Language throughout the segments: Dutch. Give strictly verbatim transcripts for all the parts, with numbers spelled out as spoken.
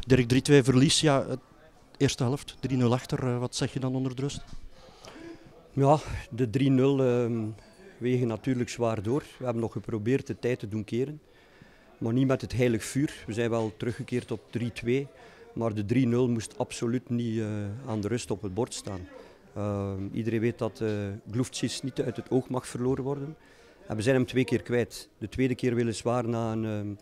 Dirk drie twee verlies, ja, het eerste helft, drie nul achter. Uh, wat zeg je dan onder de rust? Ja, de drie nul uh, wegen natuurlijk zwaar door. We hebben nog geprobeerd de tijd te doen keren, maar niet met het heilig vuur. We zijn wel teruggekeerd op drie twee, maar de drie nul moest absoluut niet uh, aan de rust op het bord staan. Uh, iedereen weet dat uh, Gluvcic niet uit het oog mag verloren worden. En we zijn hem twee keer kwijt. De tweede keer weliswaar na een, een,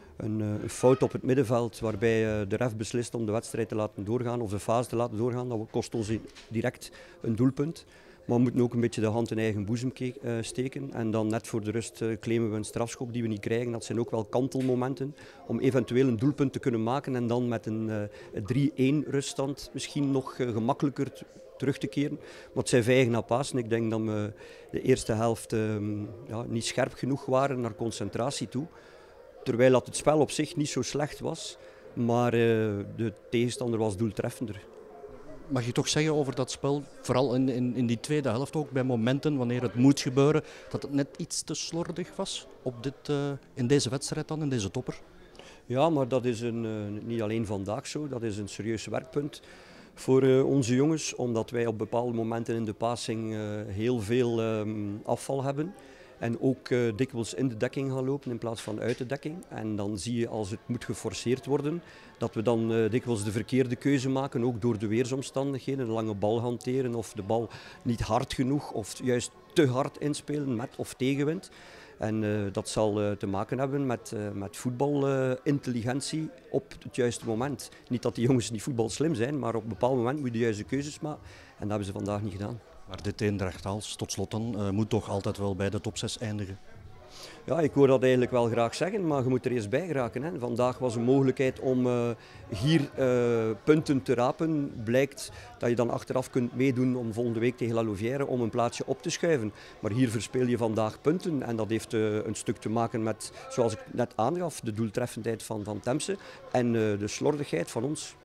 een fout op het middenveld, waarbij de ref beslist om de wedstrijd te laten doorgaan, of de fase te laten doorgaan. Dat kost ons direct een doelpunt. Maar we moeten ook een beetje de hand in eigen boezem steken. En dan net voor de rust claimen we een strafschop die we niet krijgen. Dat zijn ook wel kantelmomenten om eventueel een doelpunt te kunnen maken en dan met een drie één ruststand misschien nog gemakkelijker terug te keren. Maar het zijn vijgen na Pasen. Ik denk dat we de eerste helft um, ja, niet scherp genoeg waren naar concentratie toe. Terwijl dat het spel op zich niet zo slecht was, maar uh, de tegenstander was doeltreffender. Mag je toch zeggen over dat spel, vooral in, in, in die tweede helft ook, bij momenten wanneer het moet gebeuren, dat het net iets te slordig was op dit, uh, in deze wedstrijd dan, in deze topper? Ja, maar dat is een, uh, niet alleen vandaag zo, dat is een serieus werkpunt voor uh, onze jongens, omdat wij op bepaalde momenten in de passing uh, heel veel um, afval hebben. En ook uh, dikwijls in de dekking gaan lopen in plaats van uit de dekking. En dan zie je als het moet geforceerd worden, dat we dan uh, dikwijls de verkeerde keuze maken, ook door de weersomstandigheden. Een lange bal hanteren of de bal niet hard genoeg of juist te hard inspelen met of tegenwind. En uh, dat zal uh, te maken hebben met, uh, met voetbalintelligentie uh, op het juiste moment. Niet dat die jongens niet voetbalslim zijn, maar op een bepaald moment moet je de juiste keuzes maken. En dat hebben ze vandaag niet gedaan. Maar dit Eendracht Aalst, tot slot dan, uh, moet toch altijd wel bij de top zes eindigen? Ja, ik hoor dat eigenlijk wel graag zeggen, maar je moet er eerst bij geraken. Hè. Vandaag was een mogelijkheid om uh, hier uh, punten te rapen. Blijkt dat je dan achteraf kunt meedoen om volgende week tegen La Louvière om een plaatsje op te schuiven. Maar hier verspeel je vandaag punten en dat heeft uh, een stuk te maken met, zoals ik net aangaf, de doeltreffendheid van, van Temse en uh, de slordigheid van ons.